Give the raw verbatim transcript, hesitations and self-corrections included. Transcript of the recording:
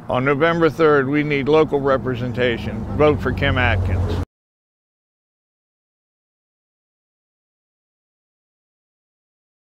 On November third, we need local representation. Vote for Kim Atkins.